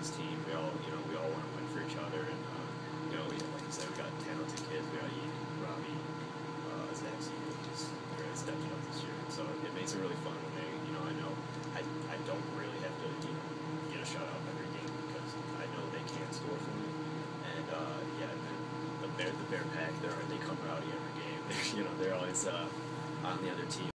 this team. We all want to win for each other, and like you said, we got talented kids. We got Ian, Robbie, Zach, they're stepping up this year, so it makes it really fun when they, I know I don't really have to get a shutout every game because I know they can score for me, and the Bear Pack, they come rowdy every game. They're always on the other team.